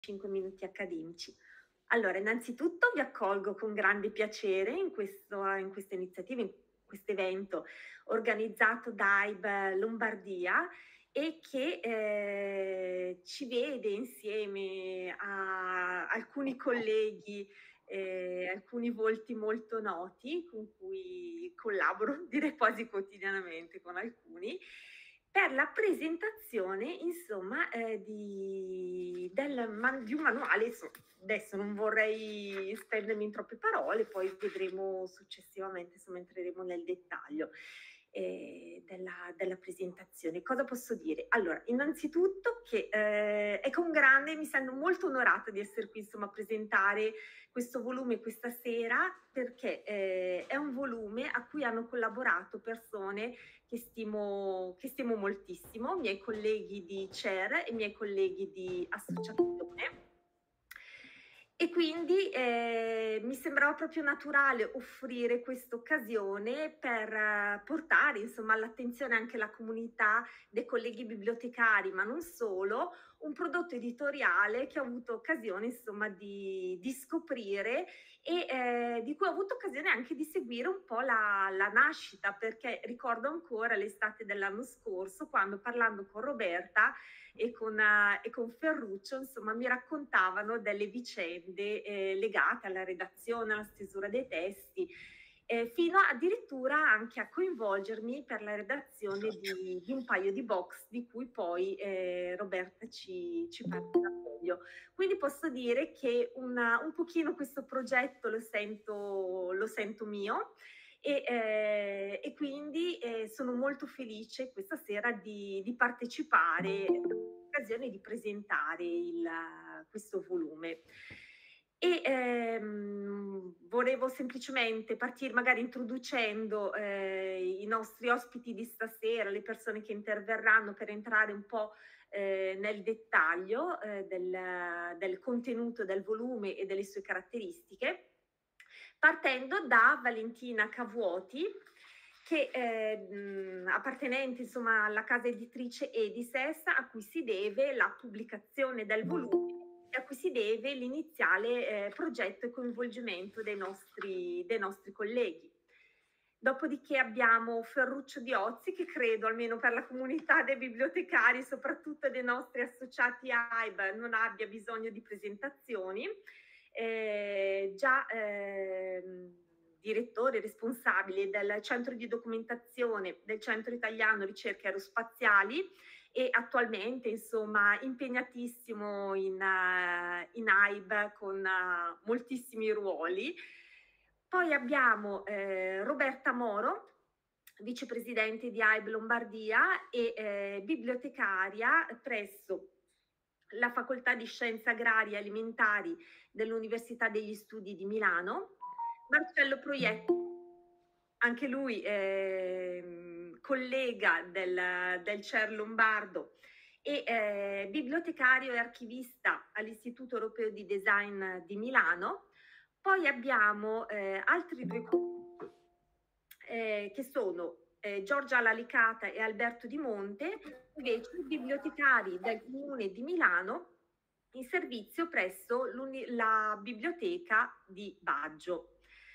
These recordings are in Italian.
5 minuti accademici. Allora, innanzitutto vi accolgo con grande piacere in questa iniziativa, in questo evento organizzato da AIB Lombardia e che ci vede insieme a alcuni colleghi, alcuni volti molto noti con cui collaboro, direi quasi quotidianamente con alcuni, per la presentazione, insomma, di un manuale. Adesso non vorrei spendermi in troppe parole, poi vedremo successivamente, insomma, entreremo nel dettaglio della presentazione. Cosa posso dire? Allora, innanzitutto che è con grande, mi sento molto onorata di essere qui, insomma, a presentare questo volume questa sera, perché è un volume a cui hanno collaborato persone che stimo moltissimo, miei colleghi di CER e miei colleghi di associazione. E quindi mi sembrava proprio naturale offrire questa occasione per portare, insomma, all'attenzione anche la comunità dei colleghi bibliotecari, ma non solo, un prodotto editoriale che ho avuto occasione, insomma, di scoprire e di cui ho avuto occasione anche di seguire un po' la nascita, perché ricordo ancora l'estate dell'anno scorso, quando, parlando con Roberta e con Ferruccio, insomma, mi raccontavano delle vicende legate alla redazione, alla stesura dei testi, fino addirittura anche a coinvolgermi per la redazione di un paio di box di cui poi Roberta ci parlerà meglio. Quindi posso dire che un pochino questo progetto lo sento mio e quindi sono molto felice questa sera di partecipare, all'occasione di presentare questo volume. E volevo semplicemente partire magari introducendo i nostri ospiti di stasera, le persone che interverranno, per entrare un po' nel dettaglio del contenuto del volume e delle sue caratteristiche, partendo da Valentina Cavuoti, che appartenente, insomma, alla casa editrice Edises, a cui si deve la pubblicazione del volume e a cui si deve l'iniziale progetto e coinvolgimento dei nostri colleghi. Dopodiché abbiamo Ferruccio Diozzi, che credo, almeno per la comunità dei bibliotecari, soprattutto dei nostri associati AIB, non abbia bisogno di presentazioni. Già direttore responsabile del centro di documentazione del Centro Italiano Ricerche Aerospaziali e attualmente, insomma, impegnatissimo in AIB con moltissimi ruoli. Poi abbiamo Roberta Moro, vicepresidente di AIB Lombardia e bibliotecaria presso la Facoltà di Scienze Agrarie e Alimentari dell'Università degli Studi di Milano. Marcello Proietti, anche lui collega del CER Lombardo e bibliotecario e archivista all'Istituto Europeo di Design di Milano. Poi abbiamo altri due che sono Giorgia Lalicata e Alberto Di Monte, invece bibliotecari del Comune di Milano in servizio presso la biblioteca di Baggio.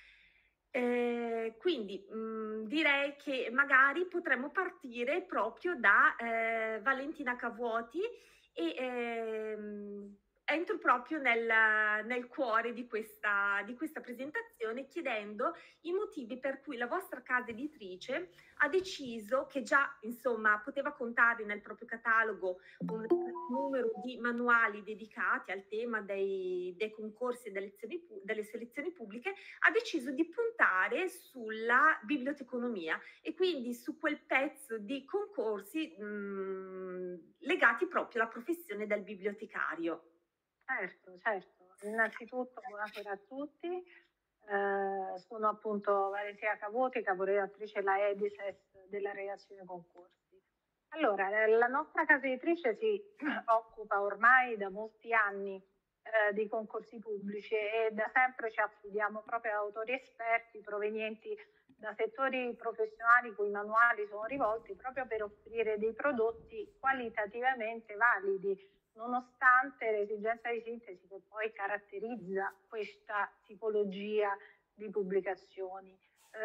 Quindi direi che magari potremmo partire proprio da Valentina Cavuoti e entro proprio nel cuore di questa presentazione, chiedendo i motivi per cui la vostra casa editrice ha deciso, che già, insomma, poteva contare nel proprio catalogo un numero di manuali dedicati al tema dei concorsi e delle selezioni pubbliche, ha deciso di puntare sulla biblioteconomia e quindi su quel pezzo di concorsi legati proprio alla professione del bibliotecario. Certo, certo. Innanzitutto buonasera a tutti. Sono appunto Valentina Cavuoti, caporedattrice alla Edises della redazione concorsi. Allora, la nostra casa editrice si occupa ormai da molti anni di concorsi pubblici e da sempre ci affidiamo proprio ad autori esperti provenienti da settori professionali cui i manuali sono rivolti, proprio per offrire dei prodotti qualitativamente validi nonostante l'esigenza di sintesi che poi caratterizza questa tipologia di pubblicazioni.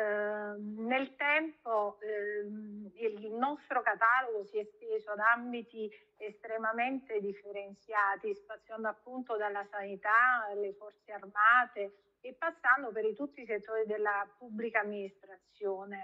Nel tempo il nostro catalogo si è esteso ad ambiti estremamente differenziati, spaziando appunto dalla sanità alle forze armate e passando per tutti i settori della pubblica amministrazione.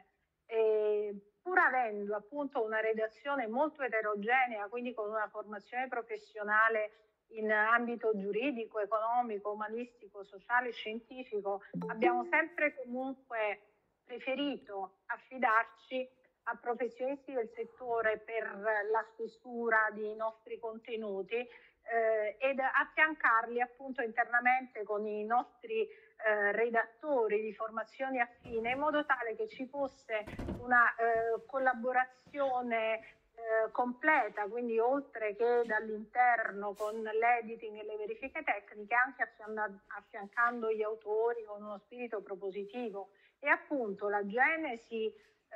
Pur avendo appunto una redazione molto eterogenea, quindi con una formazione professionale in ambito giuridico, economico, umanistico, sociale, scientifico, abbiamo sempre comunque preferito affidarci a professionisti del settore per la stesura dei nostri contenuti ed affiancarli appunto internamente con i nostri redattori di formazioni affine, in modo tale che ci fosse una collaborazione completa, quindi oltre che dall'interno con l'editing e le verifiche tecniche, anche affiancando gli autori con uno spirito propositivo. E appunto la genesi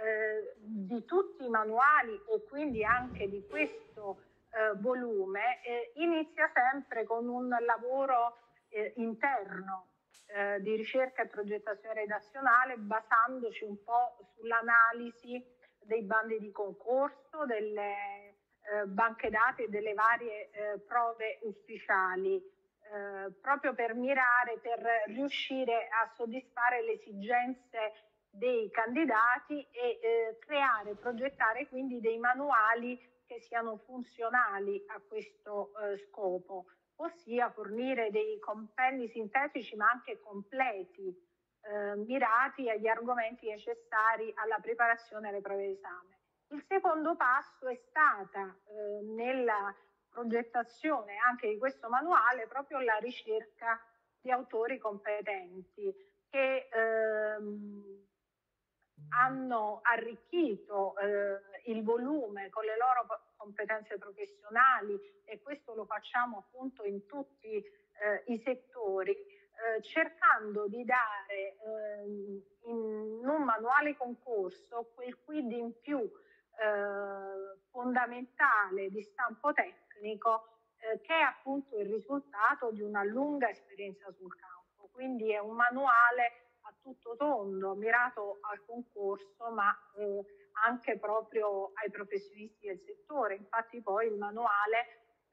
di tutti i manuali e quindi anche di questo volume inizia sempre con un lavoro interno di ricerca e progettazione redazionale, basandoci un po' sull'analisi dei bandi di concorso, delle banche dati e delle varie prove ufficiali, proprio per mirare, per riuscire a soddisfare le esigenze dei candidati e creare, progettare quindi dei manuali che siano funzionali a questo scopo, ossia fornire dei compendi sintetici ma anche completi, mirati agli argomenti necessari alla preparazione alle prove d'esame. Il secondo passo è stata nella progettazione anche di questo manuale proprio la ricerca di autori competenti che hanno arricchito il volume con le loro competenze professionali, e questo lo facciamo appunto in tutti i settori, cercando di dare in un manuale concorso quel quid in più fondamentale di stampo tecnico che è appunto il risultato di una lunga esperienza sul campo. Quindi è un manuale a tutto tondo, mirato al concorso, ma anche proprio ai professionisti del settore. Infatti poi il manuale,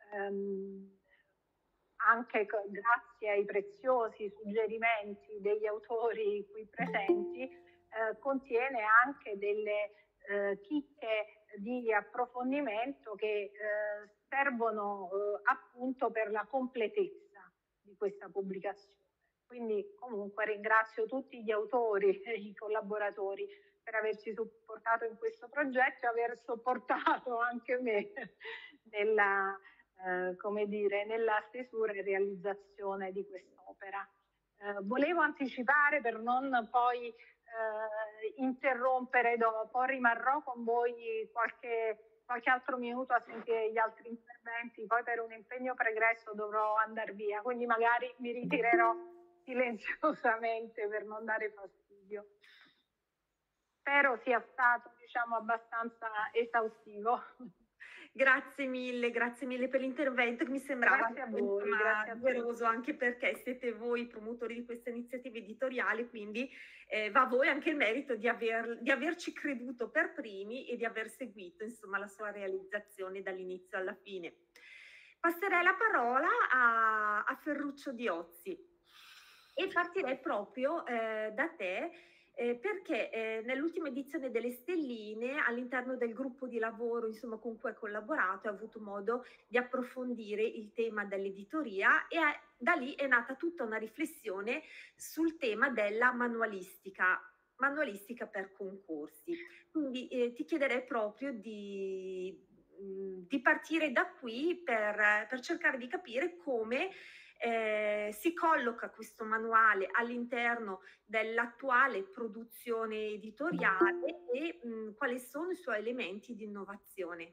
anche grazie ai preziosi suggerimenti degli autori qui presenti, contiene anche delle chicche di approfondimento che servono appunto per la completezza di questa pubblicazione. Quindi comunque ringrazio tutti gli autori e i collaboratori per averci supportato in questo progetto e aver sopportato anche me nella, come dire, nella stesura e realizzazione di quest'opera. Volevo anticipare per non poi interrompere dopo, rimarrò con voi qualche altro minuto a sentire gli altri interventi, poi per un impegno pregresso dovrò andare via, quindi magari mi ritirerò silenziosamente per non dare fastidio. Spero sia stato, diciamo, abbastanza esaustivo. Grazie mille per l'intervento che mi sembrava doveroso, anche perché siete voi i promotori di queste iniziative editoriali, quindi va a voi anche il merito di averci creduto per primi e di aver seguito insomma la sua realizzazione dall'inizio alla fine. Passerei la parola a Ferruccio Diozzi e partirei proprio da te. Perché nell'ultima edizione delle Stelline, all'interno del gruppo di lavoro insomma, con cui hai collaborato, hai avuto modo di approfondire il tema dell'editoria e da lì è nata tutta una riflessione sul tema della manualistica per concorsi. Quindi ti chiederei proprio di partire da qui per cercare di capire come si colloca questo manuale all'interno dell'attuale produzione editoriale e quali sono i suoi elementi di innovazione.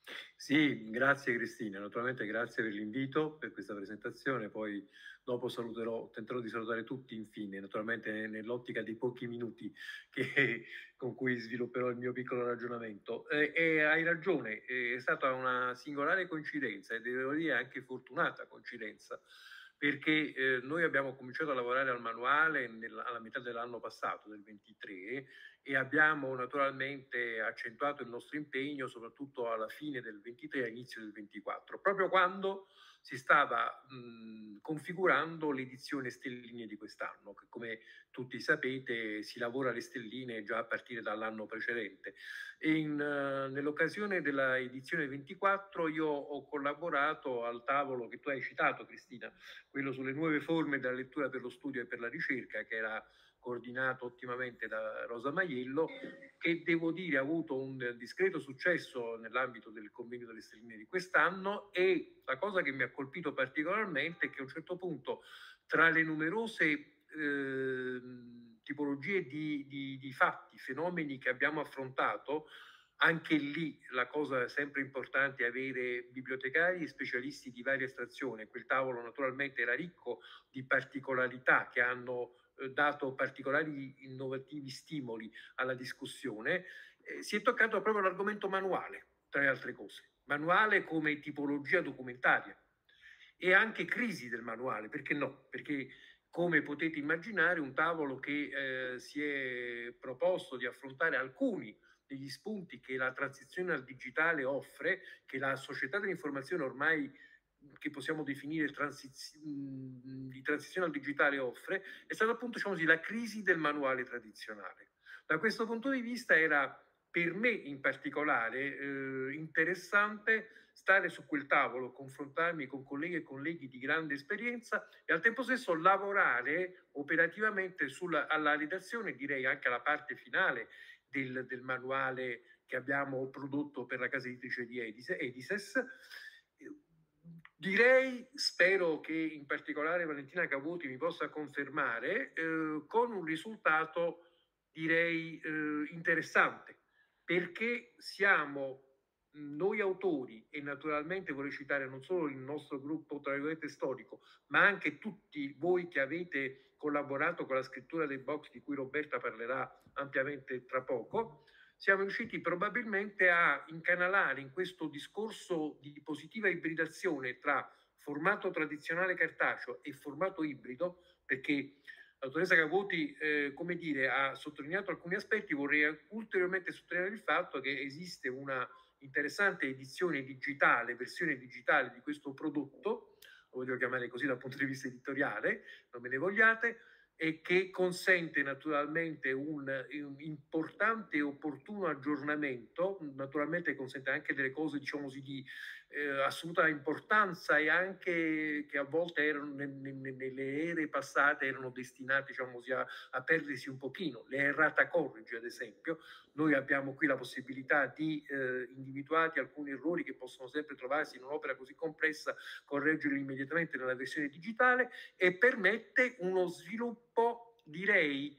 Sì, grazie Cristina, naturalmente grazie per l'invito, per questa presentazione, poi dopo tenterò di salutare tutti infine, naturalmente nell'ottica dei pochi minuti con cui svilupperò il mio piccolo ragionamento. E hai ragione, è stata una singolare coincidenza e devo dire anche fortunata coincidenza, perché noi abbiamo cominciato a lavorare al manuale alla metà dell'anno passato, del 23, e abbiamo naturalmente accentuato il nostro impegno soprattutto alla fine del 23 e all'inizio del 24, proprio quando si stava configurando l'edizione stelline di quest'anno, che come tutti sapete si lavora alle stelline già a partire dall'anno precedente. E nell'occasione della edizione 24 io ho collaborato al tavolo che tu hai citato, Cristina, quello sulle nuove forme della lettura per lo studio e per la ricerca, che era coordinato ottimamente da Rosa Maiello, che devo dire ha avuto un discreto successo nell'ambito del convegno delle stelline di quest'anno. E la cosa che mi ha colpito particolarmente è che a un certo punto, tra le numerose tipologie di fatti, fenomeni che abbiamo affrontato, anche lì la cosa sempre importante è avere bibliotecari e specialisti di varia estrazione. Quel tavolo naturalmente era ricco di particolarità che hanno dato particolari innovativi stimoli alla discussione. Si è toccato proprio l'argomento manuale, tra le altre cose. Manuale come tipologia documentaria e anche crisi del manuale, perché no? Perché come potete immaginare un tavolo che si è proposto di affrontare alcuni degli spunti che la transizione al digitale offre, che la società dell'informazione ormai che possiamo definire di transizione al digitale offre, è stata appunto, diciamo così, la crisi del manuale tradizionale. Da questo punto di vista era per me in particolare interessante stare su quel tavolo, confrontarmi con colleghe e colleghi di grande esperienza e al tempo stesso lavorare operativamente alla redazione, direi anche alla parte finale del manuale che abbiamo prodotto per la casa editrice di Edises. Direi, spero che in particolare Valentina Cavuti mi possa confermare, con un risultato direi interessante, perché siamo noi autori, e naturalmente vorrei citare non solo il nostro gruppo tra virgolette storico, ma anche tutti voi che avete collaborato con la scrittura dei box di cui Roberta parlerà ampiamente tra poco, siamo riusciti probabilmente a incanalare in questo discorso di positiva ibridazione tra formato tradizionale cartaceo e formato ibrido, perché la dottoressa Cavuti, come dire, ha sottolineato alcuni aspetti. Vorrei ulteriormente sottolineare il fatto che esiste una interessante edizione digitale, versione digitale di questo prodotto, lo voglio chiamare così dal punto di vista editoriale, non me ne vogliate, e che consente naturalmente un importante e opportuno aggiornamento, naturalmente consente anche delle cose, diciamo così, di assoluta importanza e anche che a volte erano nelle ere passate erano destinate, diciamo così, a perdersi un pochino. Le errata corrigi, ad esempio, noi abbiamo qui la possibilità di individuati alcuni errori che possono sempre trovarsi in un'opera così complessa, correggerli immediatamente nella versione digitale, e permette uno sviluppo, direi,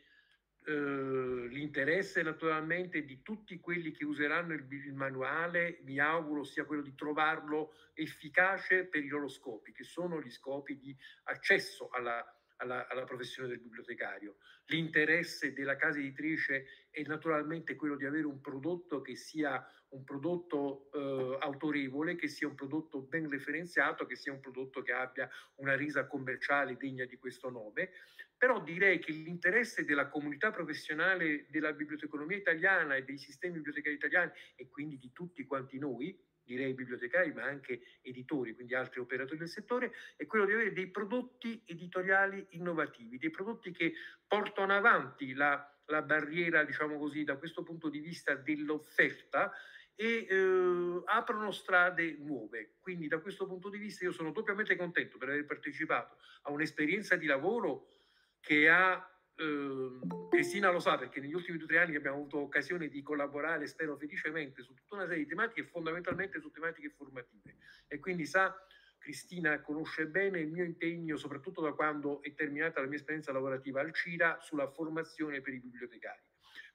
l'interesse naturalmente di tutti quelli che useranno il manuale, mi auguro sia quello di trovarlo efficace per i loro scopi, che sono gli scopi di accesso alla professione del bibliotecario. L'interesse della casa editrice è naturalmente quello di avere un prodotto che sia un prodotto autorevole, che sia un prodotto ben referenziato, che sia un prodotto che abbia una resa commerciale degna di questo nome. Però direi che l'interesse della comunità professionale della biblioteconomia italiana e dei sistemi bibliotecari italiani, e quindi di tutti quanti noi, direi bibliotecari ma anche editori, quindi altri operatori del settore, è quello di avere dei prodotti editoriali innovativi, dei prodotti che portano avanti la barriera, diciamo così, da questo punto di vista dell'offerta, e aprono strade nuove. Quindi da questo punto di vista io sono doppiamente contento per aver partecipato a un'esperienza di lavoro che ha Cristina lo sa, perché negli ultimi 2 o 3 anni abbiamo avuto occasione di collaborare, spero felicemente, su tutta una serie di tematiche, e fondamentalmente su tematiche formative. E quindi sa, Cristina conosce bene il mio impegno, soprattutto da quando è terminata la mia esperienza lavorativa al CIRA, sulla formazione per i bibliotecari.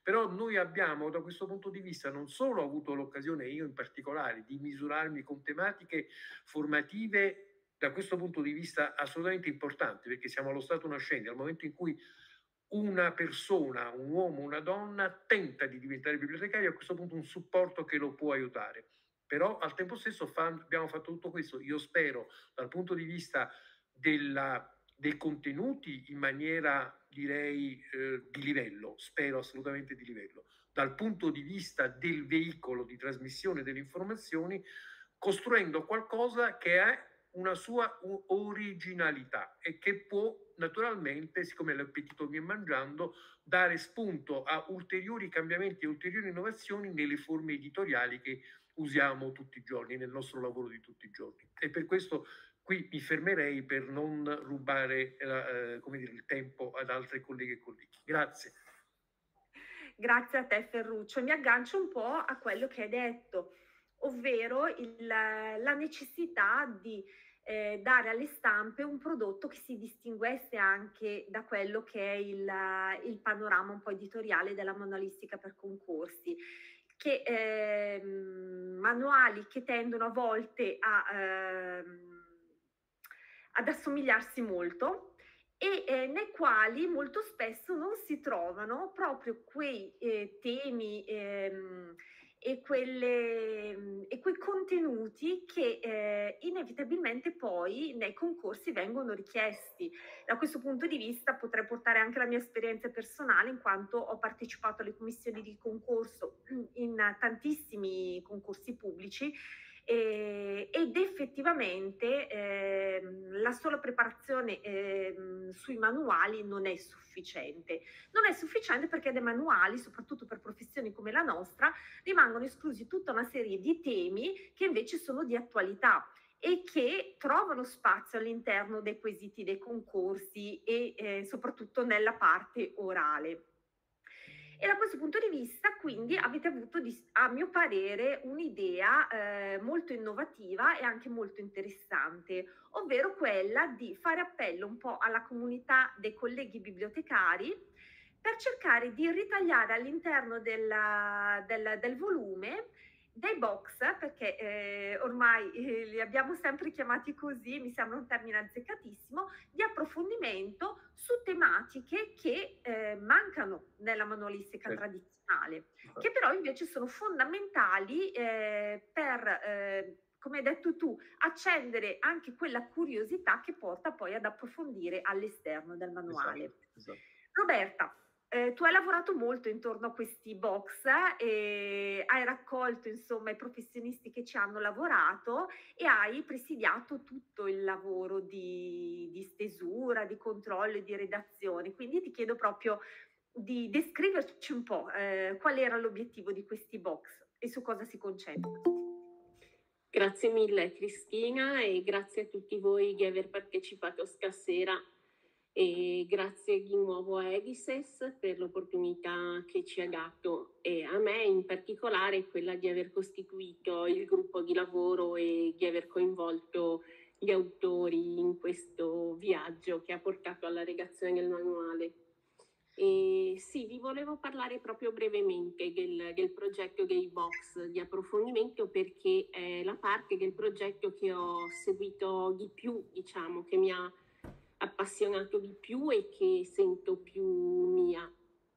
Però noi abbiamo da questo punto di vista non solo avuto l'occasione, io in particolare, di misurarmi con tematiche formative da questo punto di vista assolutamente importanti, perché siamo allo stato nascente, al momento in cui una persona, un uomo, una donna tenta di diventare bibliotecario, a questo punto un supporto che lo può aiutare. Però al tempo stesso abbiamo fatto tutto questo, io spero, dal punto di vista dei contenuti in maniera, direi, di livello, spero assolutamente di livello, dal punto di vista del veicolo di trasmissione delle informazioni, costruendo qualcosa che ha una sua originalità e che può naturalmente, siccome l'appetito viene mangiando, dare spunto a ulteriori cambiamenti e ulteriori innovazioni nelle forme editoriali che usiamo tutti i giorni, nel nostro lavoro di tutti i giorni. E per questo qui mi fermerei per non rubare come dire, il tempo ad altre colleghe e colleghi. Grazie. Grazie a te Ferruccio. Mi aggancio un po' a quello che hai detto, ovvero la necessità di dare alle stampe un prodotto che si distinguesse anche da quello che è il panorama un po' editoriale della manualistica per concorsi, che manuali che tendono a volte ad assomigliarsi molto e nei quali molto spesso non si trovano proprio quei temi e quei contenuti che inevitabilmente poi nei concorsi vengono richiesti. Da questo punto di vista potrei portare anche la mia esperienza personale, in quanto ho partecipato alle commissioni di concorso in tantissimi concorsi pubblici ed effettivamente la sola preparazione sui manuali non è sufficiente. Non è sufficiente perché dai manuali, soprattutto per professioni come la nostra, rimangono esclusi tutta una serie di temi che invece sono di attualità e che trovano spazio all'interno dei quesiti dei concorsi e soprattutto nella parte orale. E da questo punto di vista, quindi, avete avuto, a mio parere, un'idea molto innovativa e anche molto interessante, ovvero quella di fare appello un po' alla comunità dei colleghi bibliotecari per cercare di ritagliare all'interno del volume dei box, perché ormai li abbiamo sempre chiamati così, mi sembra un termine azzeccatissimo, di approfondimento su tematiche che mancano nella manualistica tradizionale, che però invece sono fondamentali per, come hai detto tu, accendere anche quella curiosità che porta poi ad approfondire all'esterno del manuale. Esatto. Roberta, tu hai lavorato molto intorno a questi box e hai raccolto insomma i professionisti che ci hanno lavorato e hai presidiato tutto il lavoro di stesura, di controllo e di redazione. Quindi ti chiedo proprio di descriverci un po' qual era l'obiettivo di questi box e su cosa si concentra. Grazie mille Cristina e grazie a tutti voi di aver partecipato stasera. E grazie di nuovo a Edises per l'opportunità che ci ha dato e a me in particolare quella di aver costituito il gruppo di lavoro e di aver coinvolto gli autori in questo viaggio che ha portato alla redazione del manuale. E sì, vi volevo parlare proprio brevemente del progetto dei box di approfondimento perché è la parte del progetto che ho seguito di più, diciamo, che mi ha appassionato di più e che sento più mia.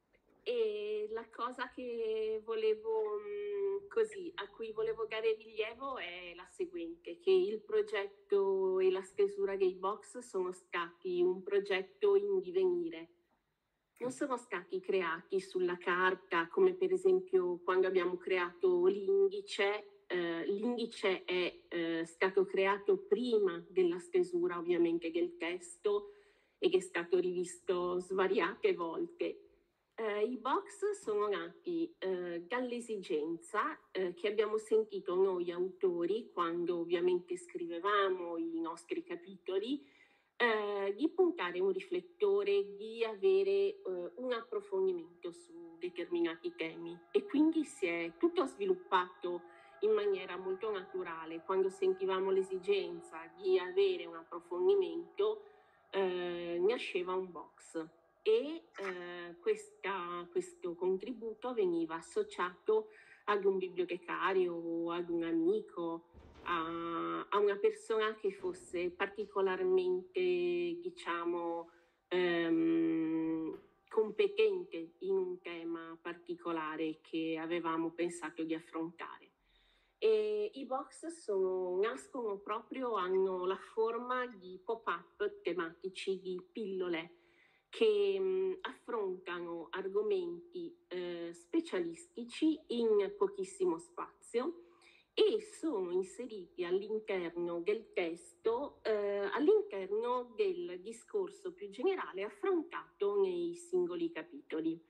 E la cosa che volevo a cui volevo dare rilievo è la seguente, che il progetto e la stesura dei box sono stati un progetto in divenire. Non sono stati creati sulla carta, come per esempio quando abbiamo creato l'indice. L'indice è stato creato prima della stesura ovviamente del testo ed è stato rivisto svariate volte. I box sono nati dall'esigenza che abbiamo sentito noi autori quando ovviamente scrivevamo i nostri capitoli di puntare un riflettore, di avere un approfondimento su determinati temi e quindi si è tutto sviluppato in maniera molto naturale. Quando sentivamo l'esigenza di avere un approfondimento nasceva un box. e questo contributo veniva associato ad un bibliotecario o ad un amico, a una persona che fosse particolarmente, diciamo, competente in un tema particolare che avevamo pensato di affrontare. E i box nascono proprio, hanno la forma di pop-up tematici, di pillole che affrontano argomenti specialistici in pochissimo spazio e sono inseriti all'interno del testo, all'interno del discorso più generale affrontato nei singoli capitoli.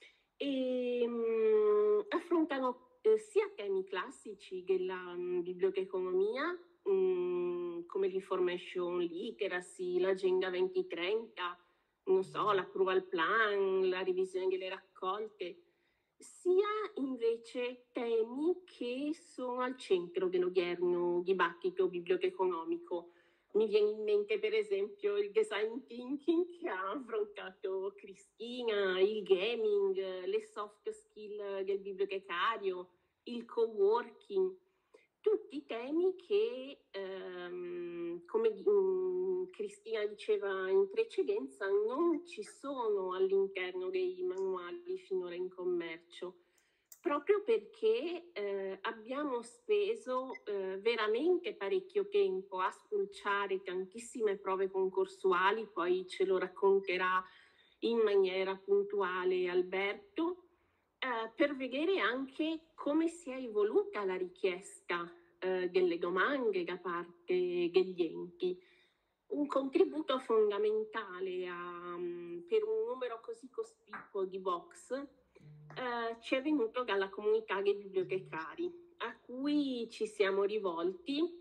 Affrontano sia temi classici della biblioteconomia, come l'information literacy, l'agenda 2030, non so, l'approval plan, la revisione delle raccolte, sia invece temi che sono al centro dell'odierno dibattito biblioteconomico. Mi viene in mente per esempio il design thinking che ha affrontato Cristina, il gaming, le soft skill del bibliotecario, il co-working, tutti temi che, come Cristina diceva in precedenza, non ci sono all'interno dei manuali finora in commercio, proprio perché abbiamo speso veramente parecchio tempo a spulciare tantissime prove concorsuali, poi ce lo racconterà in maniera puntuale Alberto, per vedere anche come si è evoluta la richiesta delle domande da parte degli enti. Un contributo fondamentale per un numero così cospicuo di box ci è venuto dalla comunità dei bibliotecari, a cui ci siamo rivolti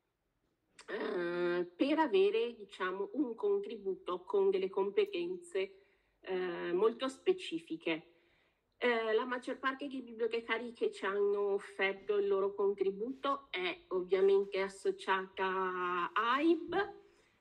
per avere, diciamo, un contributo con delle competenze molto specifiche. La maggior parte dei bibliotecari che ci hanno offerto il loro contributo è ovviamente associata a AIB.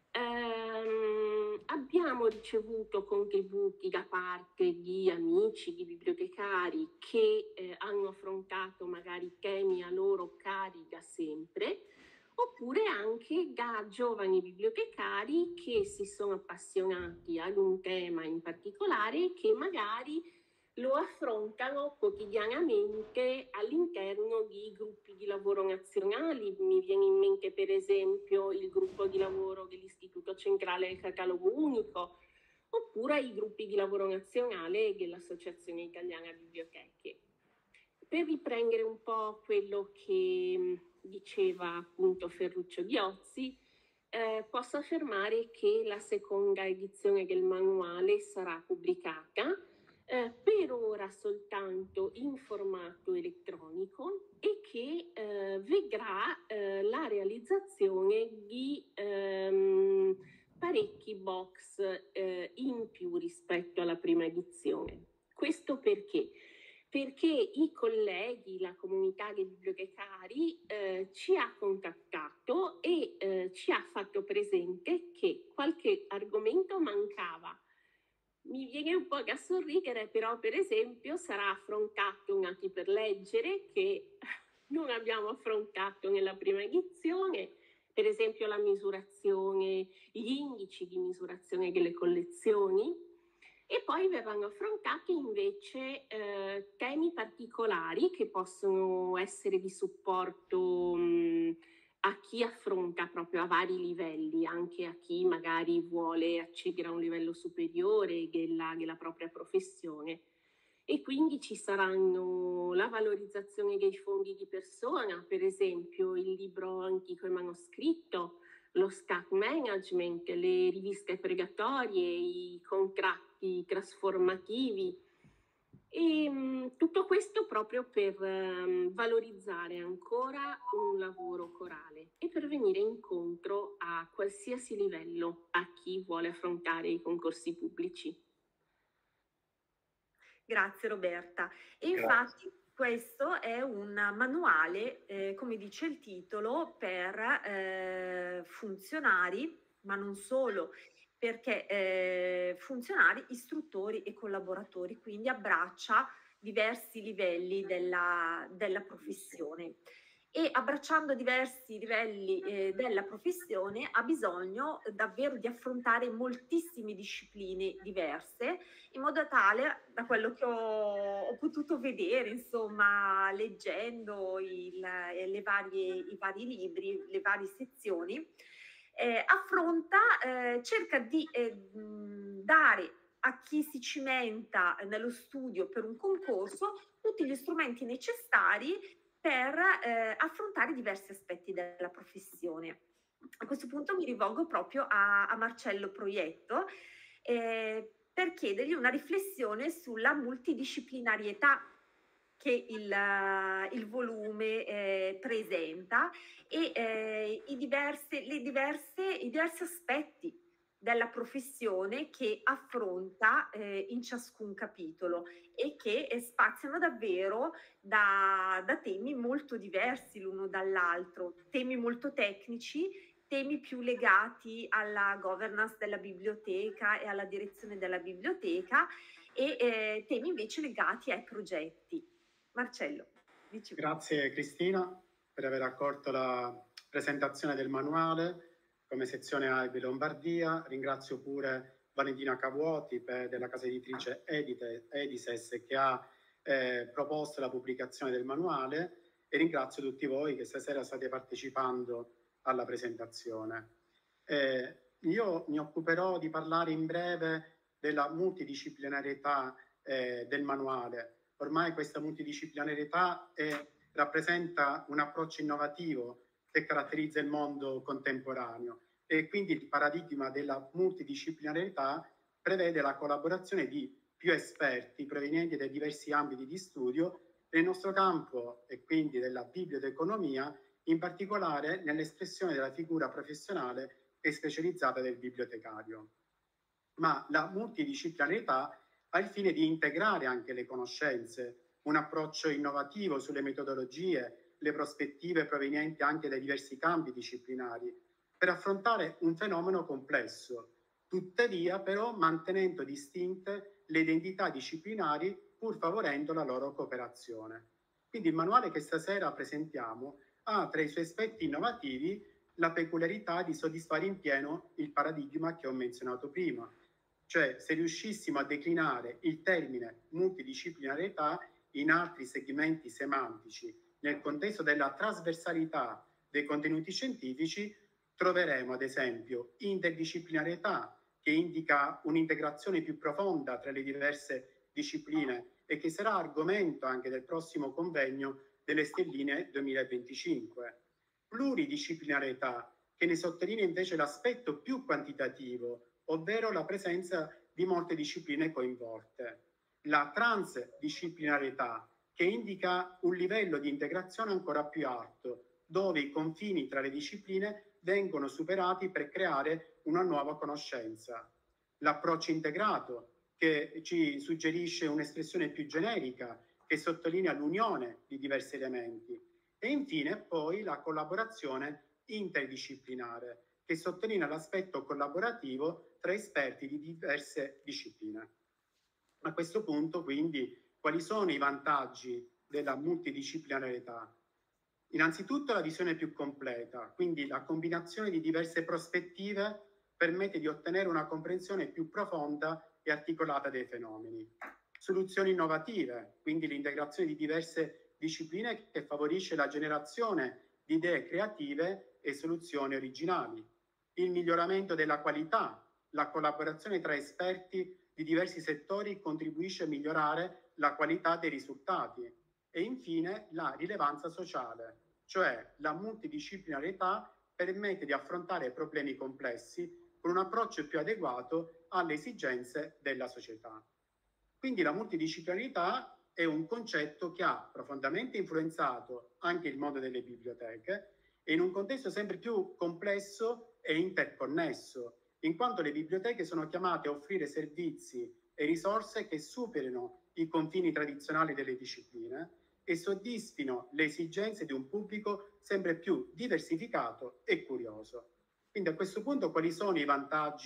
Abbiamo ricevuto contributi da parte di amici, di bibliotecari che hanno affrontato magari temi a loro cari da sempre, oppure anche da giovani bibliotecari che si sono appassionati ad un tema in particolare e che magari lo affrontano quotidianamente all'interno di gruppi di lavoro nazionali. Mi viene in mente per esempio il gruppo di lavoro dell'Istituto Centrale del Catalogo Unico, oppure i gruppi di lavoro nazionale dell'Associazione Italiana Biblioteche. Per riprendere un po' quello che diceva appunto Ferruccio Diozzi, posso affermare che la seconda edizione del manuale sarà pubblicata per ora soltanto in formato elettronico e che vedrà la realizzazione di parecchi box in più rispetto alla prima edizione. Questo perché? Perché i colleghi, la comunità dei bibliotecari ci ha contattato e ci ha fatto presente che qualche argomento mancava. Mi viene un po' da sorridere, però per esempio sarà affrontato un atti per leggere che non abbiamo affrontato nella prima edizione, per esempio la misurazione, gli indici di misurazione delle collezioni, e poi verranno affrontati invece temi particolari che possono essere di supporto a chi affronta proprio a vari livelli, anche a chi magari vuole accedere a un livello superiore della propria professione. E quindi ci saranno la valorizzazione dei fondi di persona, per esempio il libro antico e manoscritto, lo SCAC management, le riviste pregatorie, i contratti trasformativi. E tutto questo proprio per valorizzare ancora un lavoro corale e per venire incontro a qualsiasi livello a chi vuole affrontare i concorsi pubblici. Grazie Roberta. E infatti questo è un manuale, come dice il titolo, per funzionari, ma non solo, perché funzionari, istruttori e collaboratori, quindi abbraccia diversi livelli della professione. E abbracciando diversi livelli della professione ha bisogno davvero di affrontare moltissime discipline diverse, in modo tale, da quello che ho potuto vedere, insomma, leggendo i vari libri, le varie sezioni, cerca di dare a chi si cimenta nello studio per un concorso tutti gli strumenti necessari per affrontare diversi aspetti della professione. A questo punto mi rivolgo proprio a Marcello Proietto per chiedergli una riflessione sulla multidisciplinarietà che il volume presenta e i diversi aspetti della professione che affronta in ciascun capitolo e che spaziano davvero da temi molto diversi l'uno dall'altro, temi molto tecnici, temi più legati alla governance della biblioteca e alla direzione della biblioteca e temi invece legati ai progetti. Marcello, dici. Grazie Cristina per aver accolto la presentazione del manuale come sezione AIB Lombardia. Ringrazio pure Valentina Cavuoti della casa editrice Edises che ha proposto la pubblicazione del manuale, e ringrazio tutti voi che stasera state partecipando alla presentazione. Io mi occuperò di parlare in breve della multidisciplinarietà del manuale. Ormai questa multidisciplinarietà rappresenta un approccio innovativo che caratterizza il mondo contemporaneo, e quindi il paradigma della multidisciplinarietà prevede la collaborazione di più esperti provenienti da diversi ambiti di studio nel nostro campo, e quindi della biblioteconomia, in particolare nell'espressione della figura professionale e specializzata del bibliotecario. Ma la multidisciplinarietà ha il fine di integrare anche le conoscenze, un approccio innovativo sulle metodologie, le prospettive provenienti anche dai diversi campi disciplinari, per affrontare un fenomeno complesso, tuttavia però mantenendo distinte le identità disciplinari pur favorendo la loro cooperazione. Quindi il manuale che stasera presentiamo ha tra i suoi aspetti innovativi la peculiarità di soddisfare in pieno il paradigma che ho menzionato prima, cioè se riuscissimo a declinare il termine multidisciplinarietà in altri segmenti semantici nel contesto della trasversalità dei contenuti scientifici, troveremo ad esempio interdisciplinarietà, che indica un'integrazione più profonda tra le diverse discipline e che sarà argomento anche del prossimo convegno delle Stelline 2025. Pluridisciplinarietà, che ne sottolinea invece l'aspetto più quantitativo, ovvero la presenza di molte discipline coinvolte. La transdisciplinarietà, che indica un livello di integrazione ancora più alto, dove i confini tra le discipline vengono superati per creare una nuova conoscenza. L'approccio integrato, che ci suggerisce un'espressione più generica, che sottolinea l'unione di diversi elementi. E infine poi la collaborazione interdisciplinare, che sottolinea l'aspetto collaborativo tra esperti di diverse discipline. A questo punto, quindi, quali sono i vantaggi della multidisciplinarietà? Innanzitutto la visione più completa, quindi la combinazione di diverse prospettive permette di ottenere una comprensione più profonda e articolata dei fenomeni. Soluzioni innovative, quindi l'integrazione di diverse discipline che favorisce la generazione di idee creative e soluzioni originali. Il miglioramento della qualità, la collaborazione tra esperti di diversi settori contribuisce a migliorare la qualità dei risultati. E infine la rilevanza sociale, cioè la multidisciplinarietà permette di affrontare problemi complessi con un approccio più adeguato alle esigenze della società. Quindi la multidisciplinarità è un concetto che ha profondamente influenzato anche il mondo delle biblioteche e in un contesto sempre più complesso e interconnesso, in quanto le biblioteche sono chiamate a offrire servizi e risorse che superino i confini tradizionali delle discipline e soddisfino le esigenze di un pubblico sempre più diversificato e curioso. Quindi a questo punto quali sono i vantaggi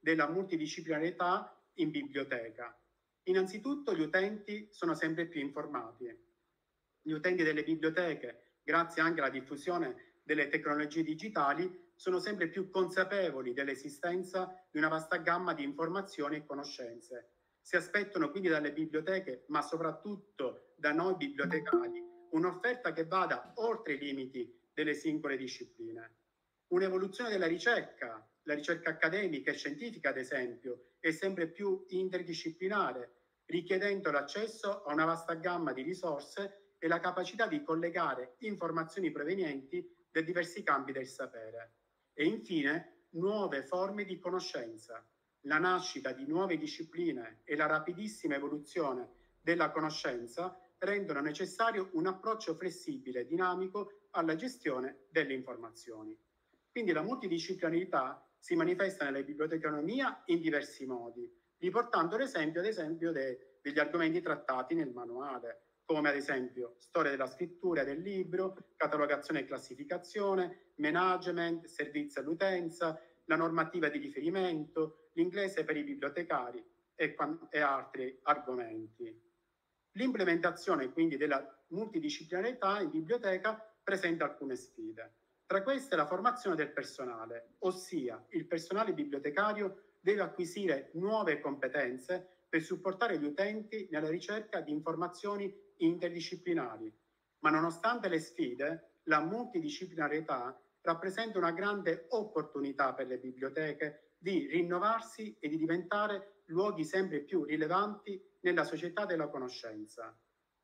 della multidisciplinarietà in biblioteca. Innanzitutto gli utenti sono sempre più informati. Gli utenti delle biblioteche, grazie anche alla diffusione delle tecnologie digitali, sono sempre più consapevoli dell'esistenza di una vasta gamma di informazioni e conoscenze. Si aspettano quindi dalle biblioteche, ma soprattutto da noi bibliotecari, un'offerta che vada oltre i limiti delle singole discipline. Un'evoluzione della ricerca, la ricerca accademica e scientifica, ad esempio, è sempre più interdisciplinare, richiedendo l'accesso a una vasta gamma di risorse e la capacità di collegare informazioni provenienti da diversi campi del sapere. E infine, nuove forme di conoscenza. La nascita di nuove discipline e la rapidissima evoluzione della conoscenza rendono necessario un approccio flessibile e dinamico alla gestione delle informazioni. Quindi la multidisciplinarità si manifesta nella biblioteconomia in diversi modi, riportando l'esempio, degli argomenti trattati nel manuale, come ad esempio storia della scrittura e del libro, catalogazione e classificazione, management, servizi all'utenza, la normativa di riferimento, l'inglese per i bibliotecari e altri argomenti. L'implementazione quindi della multidisciplinarietà in biblioteca presenta alcune sfide. Tra queste la formazione del personale, ossia il personale bibliotecario deve acquisire nuove competenze per supportare gli utenti nella ricerca di informazioni interdisciplinari. Ma nonostante le sfide, la multidisciplinarietà rappresenta una grande opportunità per le biblioteche di rinnovarsi e di diventare luoghi sempre più rilevanti nella società della conoscenza.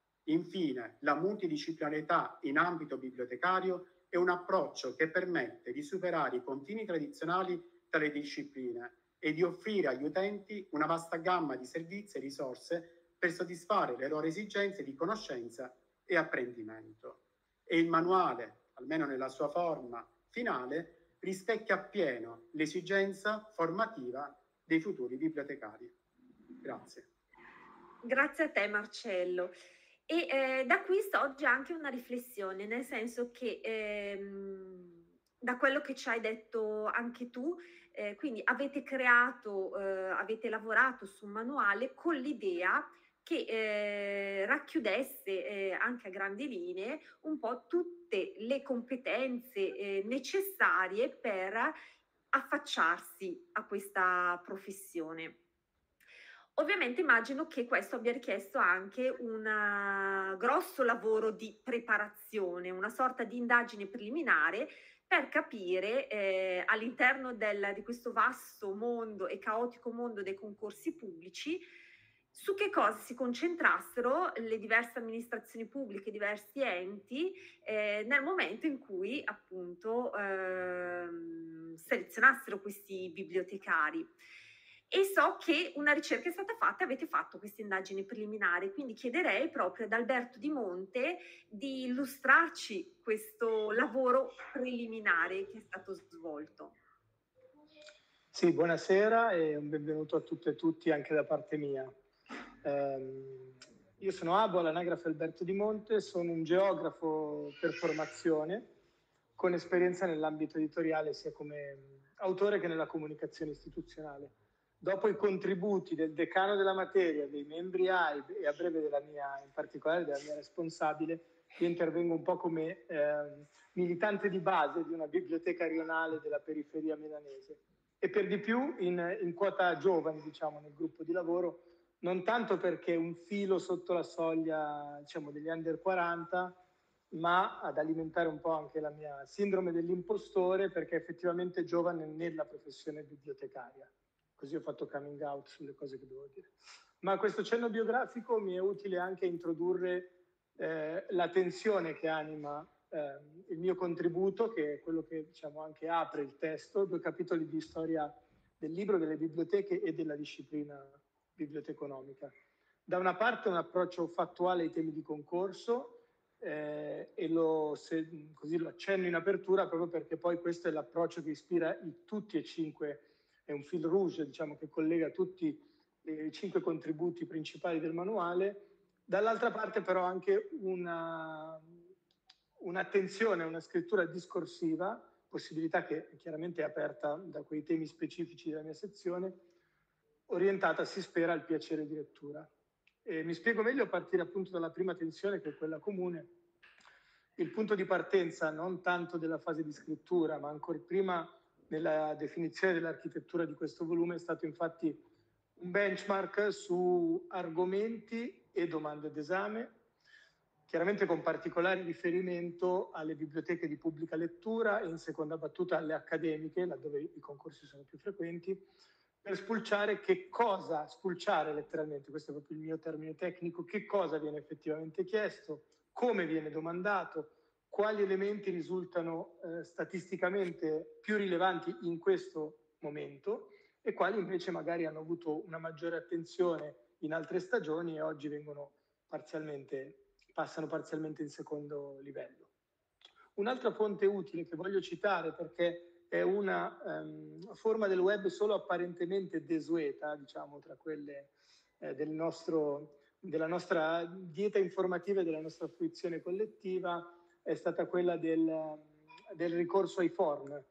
Infine, la multidisciplinarietà in ambito bibliotecario è un approccio che permette di superare i confini tradizionali tra le discipline e di offrire agli utenti una vasta gamma di servizi e risorse per soddisfare le loro esigenze di conoscenza e apprendimento. E il manuale, almeno nella sua forma finale, rispecchia appieno l'esigenza formativa dei futuri bibliotecari. Grazie. Grazie a te Marcello. E da qui sorge anche una riflessione, nel senso che da quello che ci hai detto anche tu, quindi avete creato, avete lavorato su un manuale con l'idea che racchiudesse anche a grandi linee un po' tutte le competenze necessarie per affacciarsi a questa professione. Ovviamente immagino che questo abbia richiesto anche un grosso lavoro di preparazione, una sorta di indagine preliminare per capire all'interno di questo vasto mondo e caotico mondo dei concorsi pubblici su che cosa si concentrassero le diverse amministrazioni pubbliche, i diversi enti nel momento in cui appunto selezionassero questi bibliotecari. E so che una ricerca è stata fatta, avete fatto queste indagini preliminari, quindi chiederei proprio ad Alberto Di Monte di illustrarci questo lavoro preliminare che è stato svolto. Sì, buonasera e un benvenuto a tutte e tutti anche da parte mia. Io sono Abo, all'anagrafe Alberto Di Monte, sono un geografo per formazione, con esperienza nell'ambito editoriale sia come autore che nella comunicazione istituzionale. Dopo i contributi del decano della materia, dei membri AIB e a breve della mia, in particolare della mia responsabile, io intervengo un po' come militante di base di una biblioteca rionale della periferia milanese e per di più in quota giovani, diciamo, nel gruppo di lavoro, non tanto perché un filo sotto la soglia, diciamo, degli under 40, ma ad alimentare un po' anche la mia sindrome dell'impostore, perché effettivamente giovane nella professione bibliotecaria. Così ho fatto coming out sulle cose che devo dire. Ma questo cenno biografico mi è utile anche a introdurre la tensione che anima il mio contributo, che è quello che diciamo anche apre il testo, 2 capitoli di storia del libro, delle biblioteche e della disciplina biblioteconomica. Da una parte un approccio fattuale ai temi di concorso, e così lo accenno in apertura proprio perché poi questo è l'approccio che ispira tutti e 5, è un fil rouge, diciamo, che collega tutti i 5 contributi principali del manuale. Dall'altra parte però anche un'attenzione, una scrittura discorsiva possibilità che chiaramente è aperta da quei temi specifici della mia sezione, orientata, si spera, al piacere di lettura. E mi spiego meglio a partire appunto dalla prima tensione, che è quella comune. Il punto di partenza non tanto della fase di scrittura, ma ancora prima nella definizione dell'architettura di questo volume, è stato infatti un benchmark su argomenti e domande d'esame, chiaramente con particolare riferimento alle biblioteche di pubblica lettura e in seconda battuta alle accademiche, laddove i concorsi sono più frequenti, per spulciare letteralmente, questo è proprio il mio termine tecnico, che cosa viene effettivamente chiesto, come viene domandato, quali elementi risultano statisticamente più rilevanti in questo momento e quali invece magari hanno avuto una maggiore attenzione in altre stagioni e oggi passano parzialmente in secondo livello. Un'altra fonte utile che voglio citare, perché è una forma del web solo apparentemente desueta, diciamo, tra quelle della nostra dieta informativa e della nostra fruizione collettiva, è stata quella del ricorso ai form,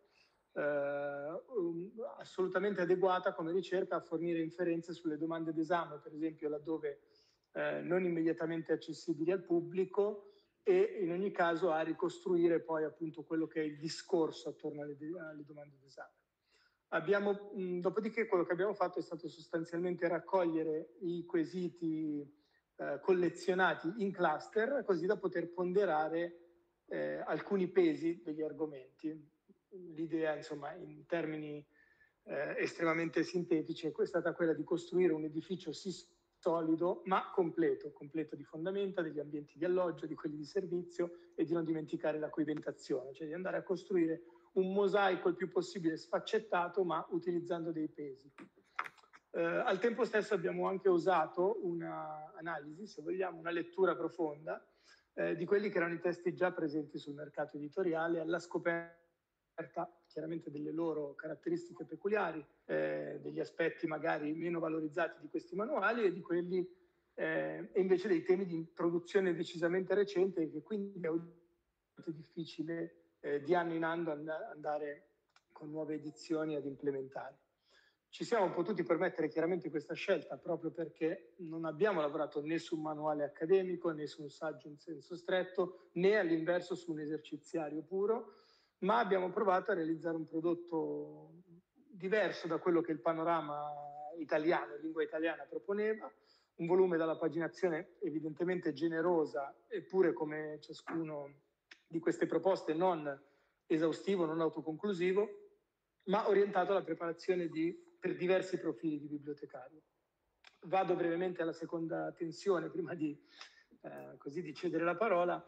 assolutamente adeguata come ricerca a fornire inferenze sulle domande d'esame, per esempio laddove non immediatamente accessibili al pubblico, e in ogni caso a ricostruire poi appunto quello che è il discorso attorno alle domande d'esame. Dopodiché quello che abbiamo fatto è stato sostanzialmente raccogliere i quesiti collezionati in cluster, così da poter ponderare alcuni pesi degli argomenti. L'idea, insomma, in termini estremamente sintetici, è stata quella di costruire un edificio solido ma completo di fondamenta, degli ambienti di alloggio, di quelli di servizio, e di non dimenticare la coibentazione, cioè di andare a costruire un mosaico il più possibile sfaccettato ma utilizzando dei pesi. Al tempo stesso abbiamo anche usato una analisi, se vogliamo, una lettura profonda di quelli che erano i testi già presenti sul mercato editoriale, alla scoperta chiaramente delle loro caratteristiche peculiari, degli aspetti magari meno valorizzati di questi manuali e di quelli e invece dei temi di produzione decisamente recente, che quindi è difficile di anno in anno andare con nuove edizioni ad implementare. Ci siamo potuti permettere chiaramente questa scelta proprio perché non abbiamo lavorato né su un manuale accademico né su un saggio in senso stretto, né all'inverso su un eserciziario puro, ma abbiamo provato a realizzare un prodotto diverso da quello che il panorama italiano, lingua italiana, proponeva, un volume dalla paginazione evidentemente generosa, eppure come ciascuno di queste proposte non esaustivo, non autoconclusivo, ma orientato alla preparazione per diversi profili di bibliotecario. Vado brevemente alla seconda tensione prima di cedere la parola.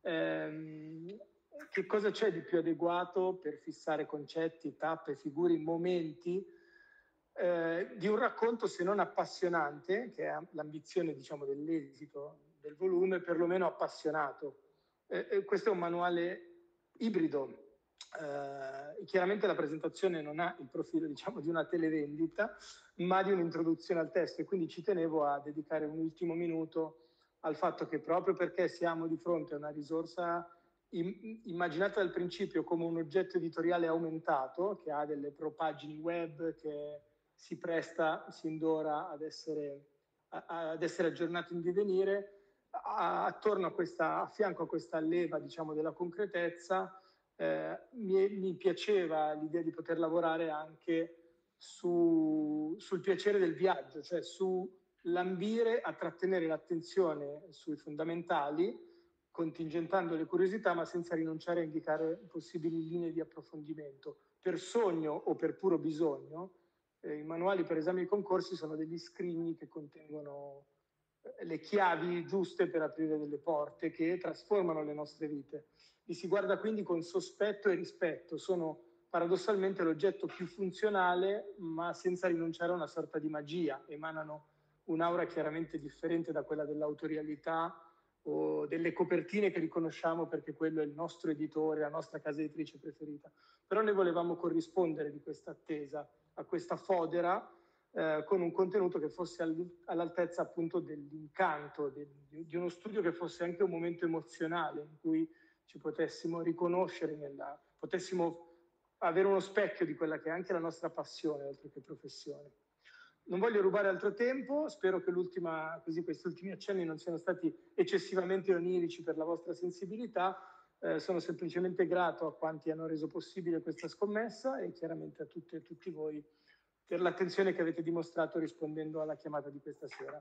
Che cosa c'è di più adeguato per fissare concetti, tappe, figure, momenti di un racconto, se non appassionante, che è l'ambizione, diciamo, dell'esito del volume, perlomeno appassionato. Questo è un manuale ibrido. Chiaramente la presentazione non ha il profilo, diciamo, di una televendita, ma di un'introduzione al testo, e quindi ci tenevo a dedicare un ultimo minuto al fatto che, proprio perché siamo di fronte a una risorsa immaginata dal principio come un oggetto editoriale aumentato, che ha delle propagini web, che si presta sin d'ora ad essere aggiornato in divenire, attorno a fianco a questa leva, diciamo, della concretezza, mi piaceva l'idea di poter lavorare anche sul piacere del viaggio, cioè su l'ambire a trattenere l'attenzione sui fondamentali, contingentando le curiosità, ma senza rinunciare a indicare possibili linee di approfondimento. Per sogno o per puro bisogno, i manuali per esami e concorsi sono degli scrigni che contengono le chiavi giuste per aprire delle porte che trasformano le nostre vite. Li si guarda quindi con sospetto e rispetto, sono paradossalmente l'oggetto più funzionale, ma senza rinunciare a una sorta di magia, emanano un'aura chiaramente differente da quella dell'autorialità o delle copertine che riconosciamo perché quello è il nostro editore, la nostra casa editrice preferita. Però noi volevamo corrispondere di questa attesa, a questa fodera, con un contenuto che fosse all'altezza appunto dell'incanto, di uno studio che fosse anche un momento emozionale in cui ci potessimo riconoscere, potessimo avere uno specchio di quella che è anche la nostra passione, oltre che professione. Non voglio rubare altro tempo, spero che questi ultimi accenni non siano stati eccessivamente onirici per la vostra sensibilità. Sono semplicemente grato a quanti hanno reso possibile questa scommessa e chiaramente a tutte e tutti voi per l'attenzione che avete dimostrato rispondendo alla chiamata di questa sera.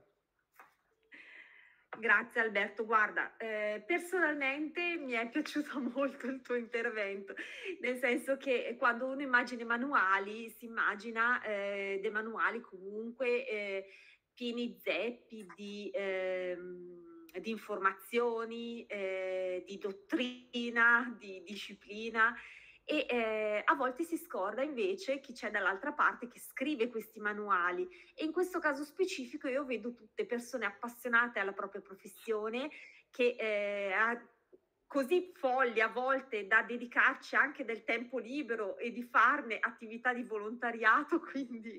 Grazie Alberto, guarda, personalmente mi è piaciuto molto il tuo intervento, nel senso che quando uno immagina i manuali, si immagina dei manuali comunque pieni zeppi di informazioni, di dottrina, di disciplina. E a volte si scorda invece chi c'è dall'altra parte che scrive questi manuali, e in questo caso specifico io vedo tutte persone appassionate alla propria professione che ha così folli a volte da dedicarci anche del tempo libero e di farne attività di volontariato, quindi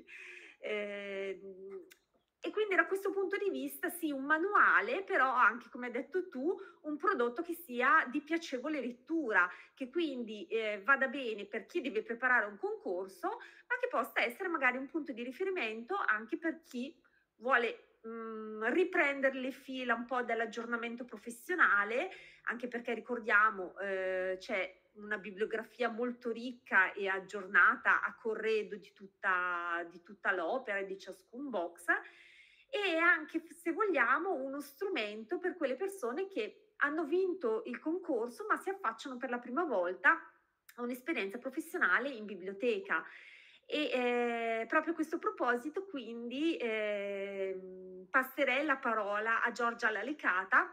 e quindi da questo punto di vista sì, un manuale, però anche, come hai detto tu, un prodotto che sia di piacevole lettura, che quindi vada bene per chi deve preparare un concorso, ma che possa essere magari un punto di riferimento anche per chi vuole riprendere le fila un po' dell'aggiornamento professionale, anche perché ricordiamo c'è una bibliografia molto ricca e aggiornata a corredo di tutta l'opera e di ciascun box, e anche, se vogliamo, uno strumento per quelle persone che hanno vinto il concorso ma si affacciano per la prima volta a un'esperienza professionale in biblioteca. E proprio a questo proposito quindi passerei la parola a Giorgia Lalicata,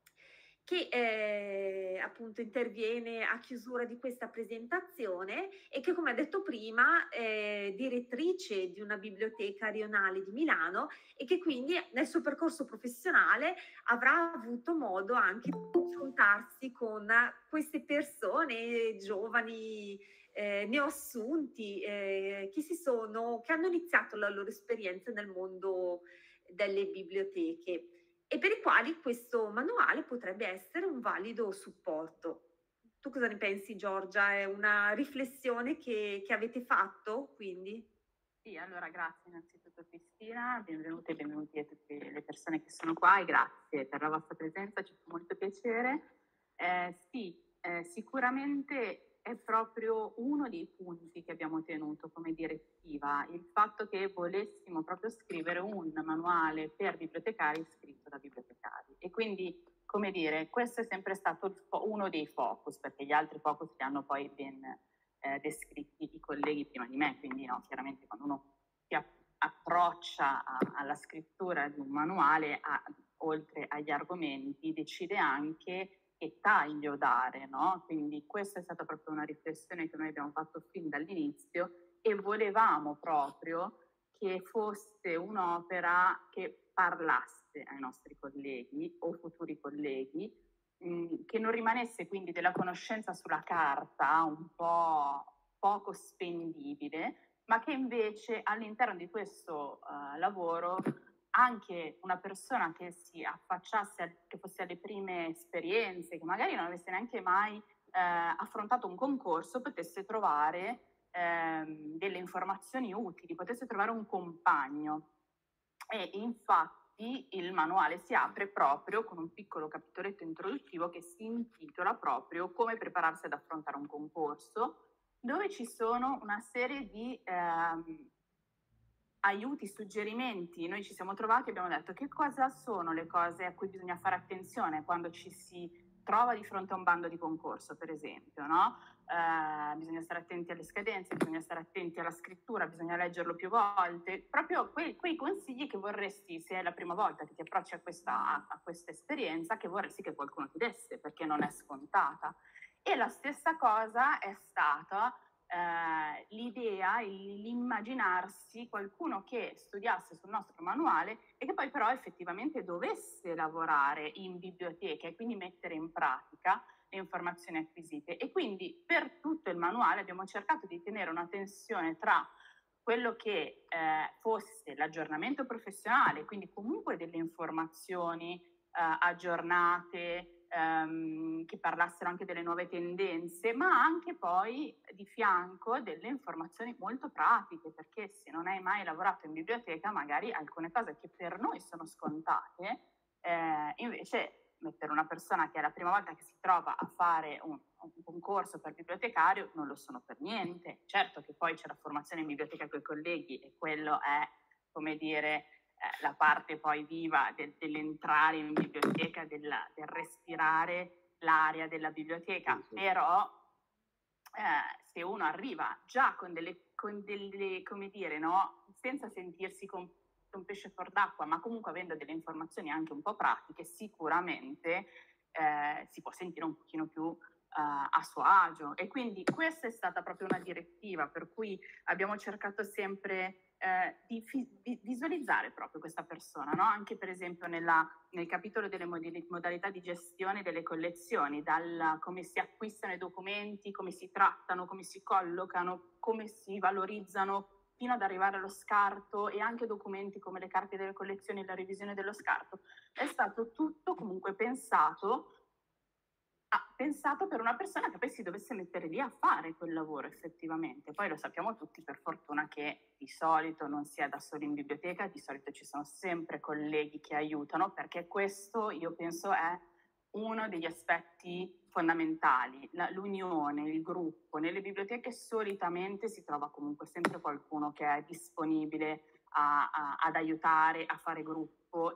che appunto interviene a chiusura di questa presentazione e che, come ha detto prima, è direttrice di una biblioteca rionale di Milano e che quindi nel suo percorso professionale avrà avuto modo anche di confrontarsi con queste persone giovani, neoassunti, che hanno iniziato la loro esperienza nel mondo delle biblioteche e per i quali questo manuale potrebbe essere un valido supporto. Tu cosa ne pensi, Giorgia? È una riflessione che avete fatto, quindi? Sì, allora grazie innanzitutto Cristina, benvenute e benvenuti a tutte le persone che sono qua e grazie per la vostra presenza, ci fa molto piacere. Sicuramente è proprio uno dei punti che abbiamo tenuto come direttiva, il fatto che volessimo proprio scrivere un manuale per bibliotecari scritto da bibliotecari. E quindi, come dire, questo è sempre stato uno dei focus, perché gli altri focus li hanno poi ben descritti i colleghi prima di me, quindi no, chiaramente quando uno si approccia alla scrittura di un manuale, oltre agli argomenti, decide anche che taglio dare, no? Quindi questa è stata proprio una riflessione che noi abbiamo fatto fin dall'inizio e volevamo proprio che fosse un'opera che parlasse ai nostri colleghi o futuri colleghi, che non rimanesse quindi della conoscenza sulla carta un po' poco spendibile, ma che invece all'interno di questo lavoro anche una persona che si affacciasse, che fosse alle prime esperienze, che magari non avesse neanche mai affrontato un concorso, potesse trovare delle informazioni utili, potesse trovare un compagno. E infatti il manuale si apre proprio con un piccolo capitoletto introduttivo che si intitola proprio Come prepararsi ad affrontare un concorso, dove ci sono una serie di aiuti, suggerimenti. Noi ci siamo trovati e abbiamo detto che cosa sono le cose a cui bisogna fare attenzione quando ci si trova di fronte a un bando di concorso, per esempio, no? Bisogna stare attenti alle scadenze, bisogna stare attenti alla scrittura, bisogna leggerlo più volte, proprio quei consigli che vorresti, se è la prima volta che ti approcci a questa esperienza, che vorresti che qualcuno ti desse, perché non è scontata. E la stessa cosa è stata l'idea, l'immaginarsi qualcuno che studiasse sul nostro manuale e che poi però effettivamente dovesse lavorare in biblioteca e quindi mettere in pratica le informazioni acquisite. E quindi per tutto il manuale abbiamo cercato di tenere una tensione tra quello che fosse l'aggiornamento professionale, quindi comunque delle informazioni aggiornate, che parlassero anche delle nuove tendenze, ma anche poi di fianco delle informazioni molto pratiche, perché se non hai mai lavorato in biblioteca, magari alcune cose che per noi sono scontate, invece mettere una persona che è la prima volta che si trova a fare un concorso per bibliotecario non lo sono per niente. Certo che poi c'è la formazione in biblioteca con i colleghi e quello è, come dire, la parte poi viva dell'entrare in biblioteca, del respirare l'aria della biblioteca, però se uno arriva già con delle come dire, no, senza sentirsi con un pesce fuor d'acqua, ma comunque avendo delle informazioni anche un po' pratiche, sicuramente si può sentire un pochino più a suo agio. E quindi questa è stata proprio una direttiva per cui abbiamo cercato sempre di visualizzare proprio questa persona, no? Anche per esempio nel capitolo delle modalità di gestione delle collezioni, dal come si acquistano i documenti, come si trattano, come si collocano, come si valorizzano, fino ad arrivare allo scarto, e anche documenti come le carte delle collezioni e la revisione dello scarto. È stato tutto comunque pensato per una persona che poi si dovesse mettere lì a fare quel lavoro effettivamente. Poi lo sappiamo tutti, per fortuna, che di solito non si è da soli in biblioteca, di solito ci sono sempre colleghi che aiutano, perché questo io penso è uno degli aspetti fondamentali, l'unione, il gruppo. Nelle biblioteche solitamente si trova comunque sempre qualcuno che è disponibile ad aiutare, a fare gruppo,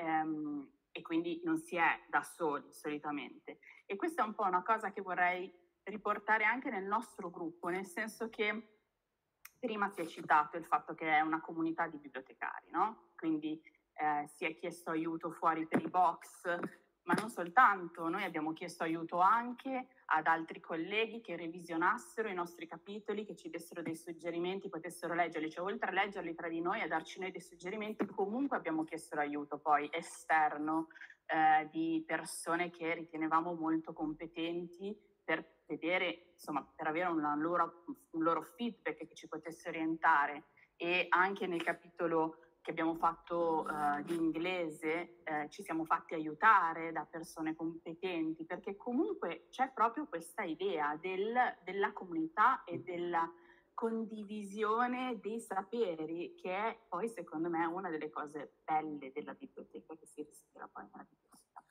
e quindi non si è da soli solitamente. E questa è un po' una cosa che vorrei riportare anche nel nostro gruppo, nel senso che prima si è citato il fatto che è una comunità di bibliotecari, no? Quindi si è chiesto aiuto fuori per i box, ma non soltanto, noi abbiamo chiesto aiuto anche ad altri colleghi che revisionassero i nostri capitoli, che ci dessero dei suggerimenti, potessero leggerli, cioè oltre a leggerli tra di noi e a darci noi dei suggerimenti, comunque abbiamo chiesto l'aiuto poi esterno di persone che ritenevamo molto competenti per vedere, insomma, per avere un loro feedback che ci potesse orientare. E anche nel capitolo che abbiamo fatto di inglese ci siamo fatti aiutare da persone competenti, perché comunque c'è proprio questa idea della comunità e della condivisione dei saperi, che è poi secondo me una delle cose belle della biblioteca, che si respira poi nella biblioteca.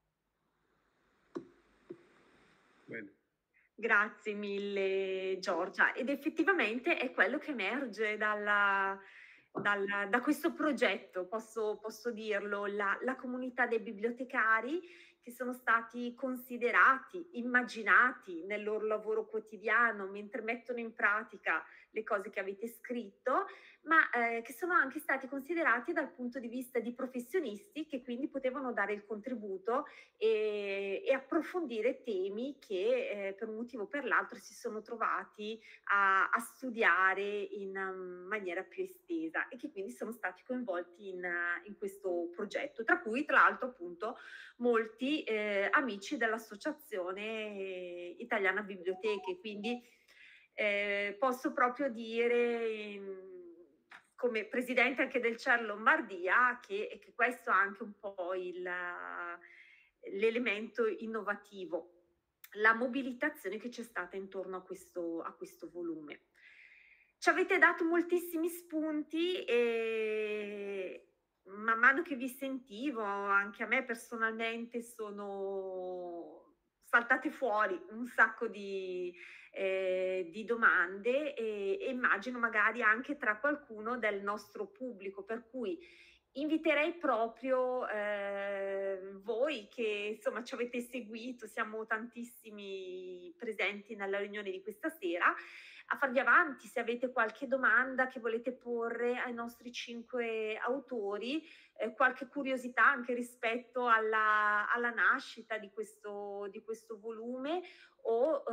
Bene. Grazie mille Giorgia, ed effettivamente è quello che emerge da questo progetto, posso dirlo, la comunità dei bibliotecari che sono stati considerati, immaginati nel loro lavoro quotidiano mentre mettono in pratica le cose che avete scritto, ma che sono anche stati considerati dal punto di vista di professionisti che quindi potevano dare il contributo e approfondire temi che per un motivo o per l'altro si sono trovati a studiare in maniera più estesa, e che quindi sono stati coinvolti in questo progetto, tra cui tra l'altro appunto molti amici dell'Associazione Italiana Biblioteche. Quindi posso proprio dire, come presidente anche del CER Lombardia, che questo è anche un po' l'elemento innovativo, la mobilitazione che c'è stata intorno a questo volume. Ci avete dato moltissimi spunti e man mano che vi sentivo, anche a me personalmente sono saltate fuori un sacco di domande, e immagino magari anche tra qualcuno del nostro pubblico, per cui inviterei proprio voi che insomma ci avete seguito, siamo tantissimi presenti nella riunione di questa sera, a farvi avanti se avete qualche domanda che volete porre ai nostri 5 autori, qualche curiosità anche rispetto alla nascita di questo volume, o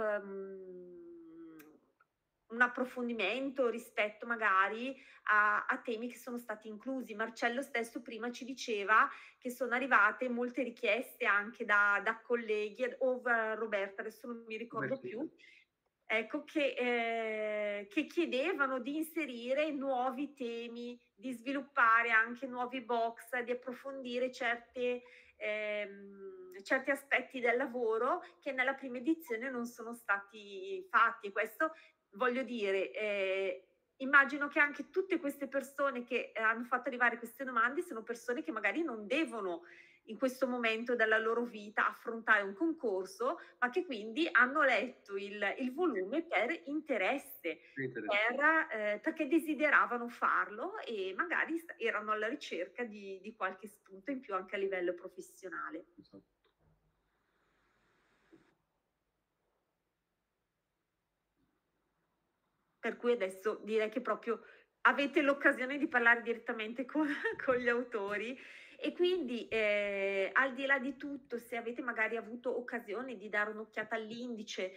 un approfondimento rispetto magari a temi che sono stati inclusi. Marcello stesso prima ci diceva che sono arrivate molte richieste anche da colleghi, o Roberta, adesso non mi ricordo più, ecco, che chiedevano di inserire nuovi temi, di sviluppare anche nuovi box, di approfondire certi aspetti del lavoro che nella prima edizione non sono stati fatti. Questo voglio dire, immagino che anche tutte queste persone che hanno fatto arrivare queste domande sono persone che magari non devono in questo momento della loro vita affrontare un concorso, ma che quindi hanno letto il volume per interesse, perché desideravano farlo e magari erano alla ricerca di qualche spunto in più anche a livello professionale. Esatto. Per cui adesso direi che proprio avete l'occasione di parlare direttamente con gli autori e quindi al di là di tutto, se avete magari avuto occasione di dare un'occhiata all'indice,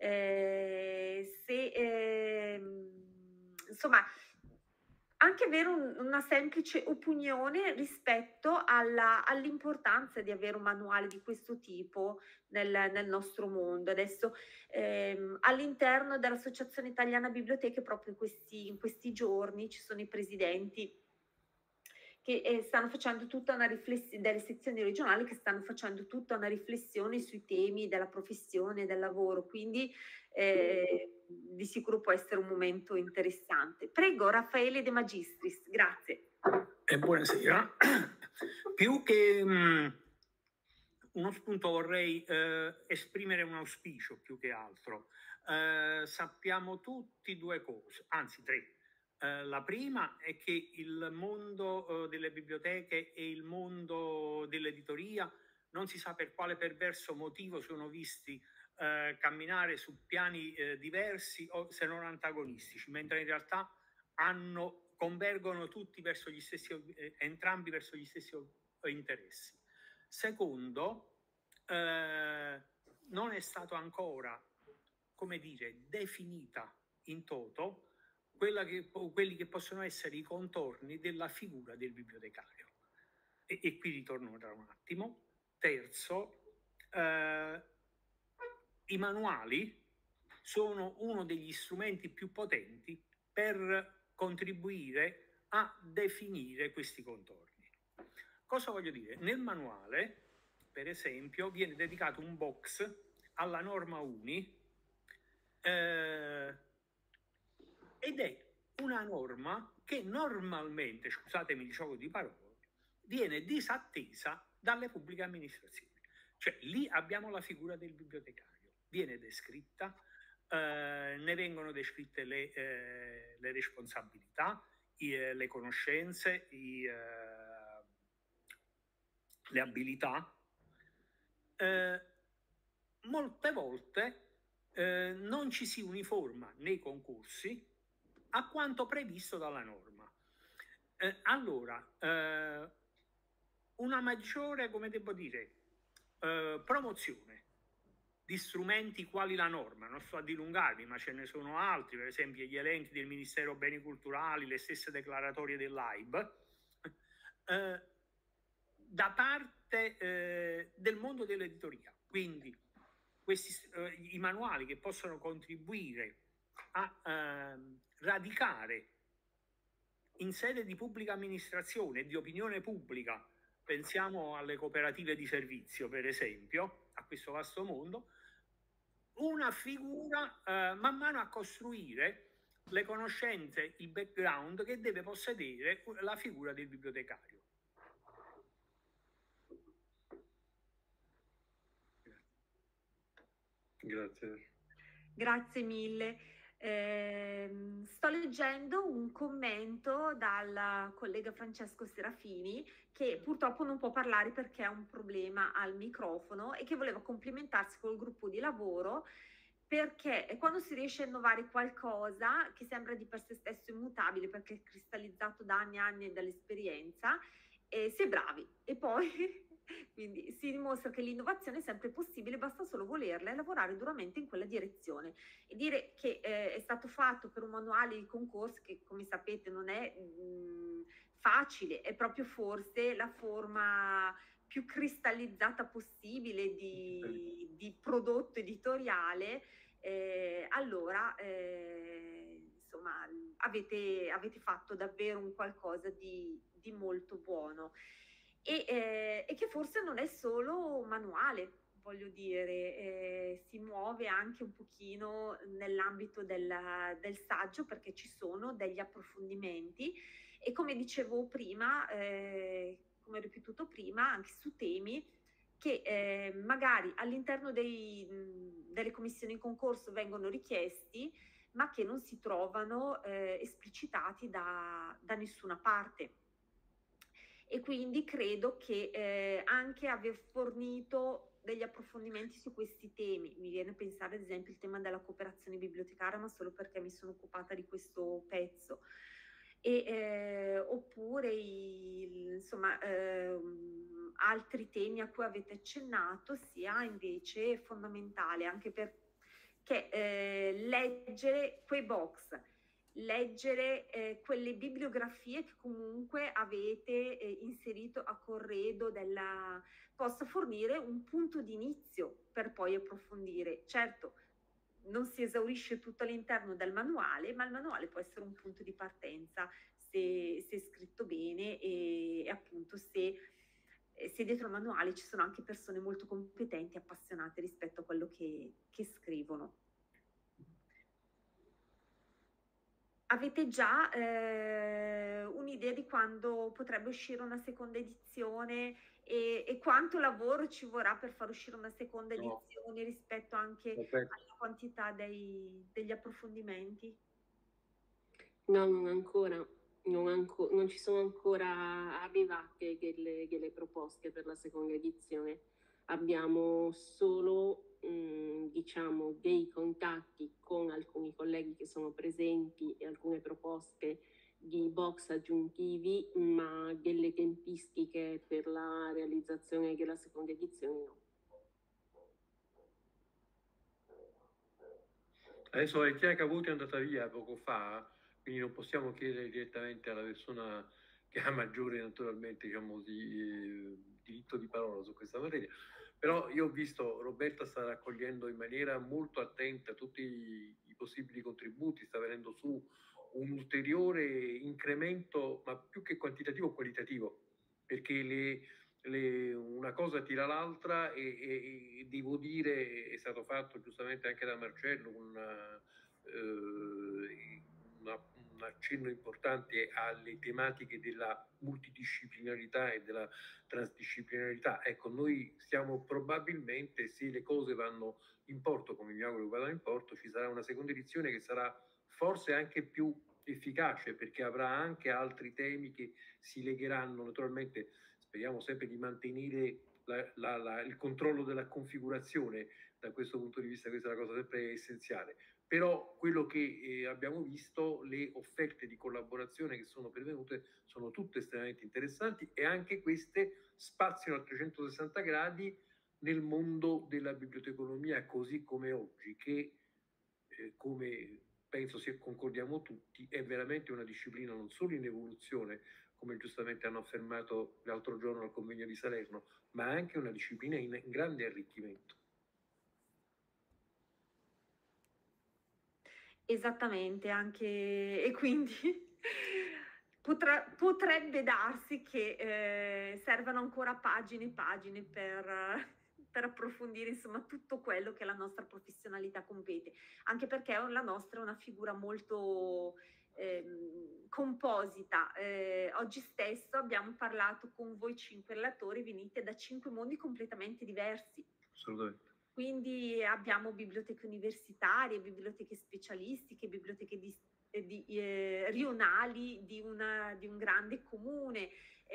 insomma, anche avere una semplice opinione rispetto all'importanza di avere un manuale di questo tipo nel nostro mondo. Adesso all'interno dell'Associazione Italiana Biblioteche, proprio in questi giorni, ci sono i presidenti che stanno facendo tutta una riflessione, delle sezioni regionali che stanno facendo tutta una riflessione sui temi della professione, del lavoro, quindi di sicuro può essere un momento interessante. Prego, Raffaele De Magistris, grazie. Buonasera. Più che uno spunto vorrei esprimere un auspicio più che altro. Sappiamo tutti due cose, anzi tre. La prima è che il mondo delle biblioteche e il mondo dell'editoria non si sa per quale perverso motivo sono visti camminare su piani diversi o se non antagonistici, mentre in realtà convergono tutti verso gli stessi, entrambi verso gli stessi interessi. Secondo, non è stato ancora, come dire, definita in toto quelli che possono essere i contorni della figura del bibliotecario. E qui ritorno tra un attimo. Terzo, i manuali sono uno degli strumenti più potenti per contribuire a definire questi contorni. Cosa voglio dire? Nel manuale, per esempio, viene dedicato un box alla norma UNI ed è una norma che normalmente, scusatemi il gioco di parole, viene disattesa dalle pubbliche amministrazioni. Cioè lì abbiamo la figura del bibliotecario, viene descritta, ne vengono descritte le responsabilità, le conoscenze, le abilità. Molte volte non ci si uniforma nei concorsi a quanto previsto dalla norma. Allora, una maggiore, come devo dire, promozione di strumenti quali la norma, non sto a dilungarmi, ma ce ne sono altri, per esempio gli elenchi del Ministero Beni Culturali, le stesse declaratorie dell'AIB, da parte del mondo dell'editoria. Quindi i manuali che possono contribuire a radicare in sede di pubblica amministrazione e di opinione pubblica, pensiamo alle cooperative di servizio per esempio, a questo vasto mondo, una figura man mano a costruire le conoscenze, il background che deve possedere la figura del bibliotecario. Grazie. Grazie mille. Sto leggendo un commento dal collega Francesco Serafini che purtroppo non può parlare perché ha un problema al microfono e che voleva complimentarsi col gruppo di lavoro perché quando si riesce a innovare qualcosa che sembra di per sé stesso immutabile perché è cristallizzato da anni e anni dall'esperienza, si è bravi e poi quindi si dimostra che l'innovazione è sempre possibile, basta solo volerla e lavorare duramente in quella direzione. E dire che è stato fatto per un manuale di concorsi che, come sapete, non è facile, è proprio forse la forma più cristallizzata possibile di prodotto editoriale allora insomma avete fatto davvero un qualcosa di molto buono e che forse non è solo manuale, voglio dire, si muove anche un pochino nell'ambito del saggio perché ci sono degli approfondimenti e come dicevo prima, come ho ripetuto prima, anche su temi che magari all'interno delle commissioni in concorso vengono richiesti, ma che non si trovano esplicitati da nessuna parte. E quindi credo che anche aver fornito degli approfondimenti su questi temi, mi viene a pensare ad esempio il tema della cooperazione bibliotecaria, ma solo perché mi sono occupata di questo pezzo, oppure insomma altri temi a cui avete accennato, sia invece fondamentale anche perché leggere quei box, leggere quelle bibliografie che comunque avete inserito a corredo possa fornire un punto di inizio per poi approfondire. Certo, non si esaurisce tutto all'interno del manuale, ma il manuale può essere un punto di partenza se è scritto bene e appunto se dietro il manuale ci sono anche persone molto competenti e appassionate rispetto a quello che scrivono. Avete già un'idea di quando potrebbe uscire una seconda edizione e quanto lavoro ci vorrà per far uscire una seconda edizione rispetto anche alla quantità degli approfondimenti? No, non ancora. Non ci sono ancora arrivate delle proposte per la seconda edizione. Abbiamo solo diciamo dei contatti con alcuni colleghi che sono presenti e alcune proposte di box aggiuntivi, ma delle tempistiche per la realizzazione della seconda edizione no. Adesso Valentina Cavuti è andata via poco fa, quindi non possiamo chiedere direttamente alla persona che ha maggiore naturalmente diciamo, diritto di parola su questa materia. Però io ho visto Roberta sta raccogliendo in maniera molto attenta tutti i possibili contributi, sta venendo su un ulteriore incremento, ma più che quantitativo, qualitativo, perché una cosa tira l'altra e devo dire, è stato fatto giustamente anche da Marcello un accenno importante alle tematiche della multidisciplinarità e della transdisciplinarità. Ecco, noi stiamo probabilmente, se le cose vanno in porto, come mi auguro che vadano in porto, ci sarà una seconda edizione che sarà forse anche più efficace perché avrà anche altri temi che si legheranno. Naturalmente speriamo sempre di mantenere il controllo della configurazione, da questo punto di vista questa è una cosa sempre essenziale. Però quello che abbiamo visto, le offerte di collaborazione che sono pervenute sono tutte estremamente interessanti e anche queste spaziano a 360 gradi nel mondo della biblioteconomia così come oggi, che come penso se concordiamo tutti è veramente una disciplina non solo in evoluzione, come giustamente hanno affermato l'altro giorno al convegno di Salerno, ma anche una disciplina in grande arricchimento. Esattamente, anche e quindi potrebbe darsi che servano ancora pagine e pagine per approfondire insomma tutto quello che la nostra professionalità compete, anche perché la nostra è una figura molto composita. Oggi stesso abbiamo parlato con voi 5 relatori, venite da 5 mondi completamente diversi. Assolutamente. Quindi abbiamo biblioteche universitarie, biblioteche specialistiche, biblioteche rionali di un grande comune.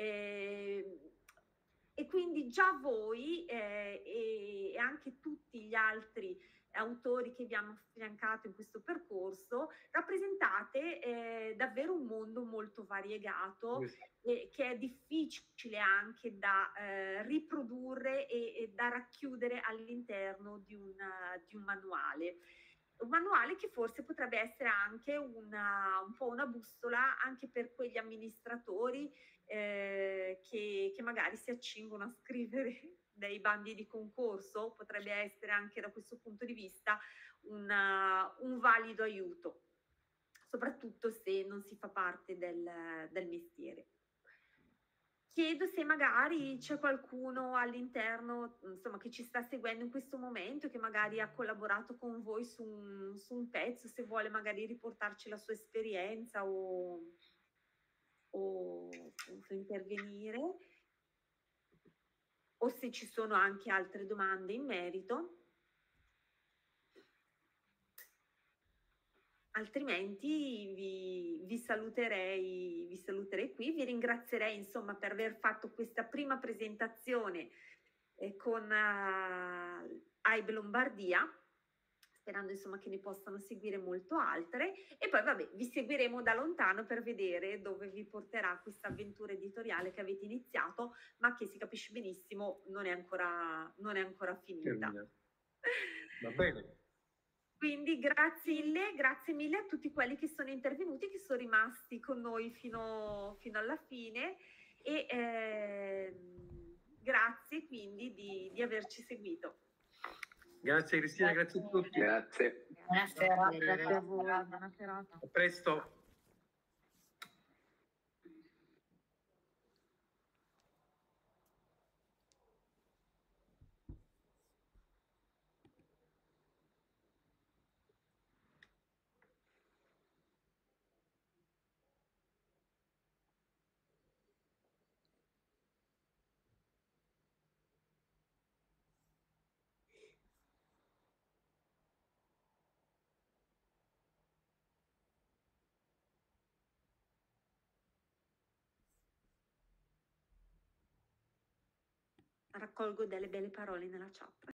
E quindi già voi e anche tutti gli altri autori che vi hanno affiancato in questo percorso rappresentate davvero un mondo molto variegato che è difficile anche da riprodurre e da racchiudere all'interno di un manuale. Un manuale che forse potrebbe essere anche un po' una bussola anche per quegli amministratori che magari si accingono a scrivere dei bandi di concorso potrebbe essere anche da questo punto di vista un valido aiuto, soprattutto se non si fa parte del mestiere. Chiedo se magari c'è qualcuno all'interno, insomma, che ci sta seguendo in questo momento, che magari ha collaborato con voi su un pezzo, se vuole magari riportarci la sua esperienza o appunto intervenire, o se ci sono anche altre domande in merito. Altrimenti vi saluterei qui, vi ringrazierei insomma per aver fatto questa prima presentazione con AIB Lombardia, sperando insomma che ne possano seguire molto altre, e poi vabbè vi seguiremo da lontano per vedere dove vi porterà questa avventura editoriale che avete iniziato, ma che si capisce benissimo non è ancora finita. Va bene. Quindi grazie mille a tutti quelli che sono intervenuti, che sono rimasti con noi fino alla fine, e grazie quindi di averci seguito. Grazie Cristina, grazie a tutti. Grazie. Buonasera. Grazie a voi. Buona serata. A presto. Raccolgo delle belle parole nella chat.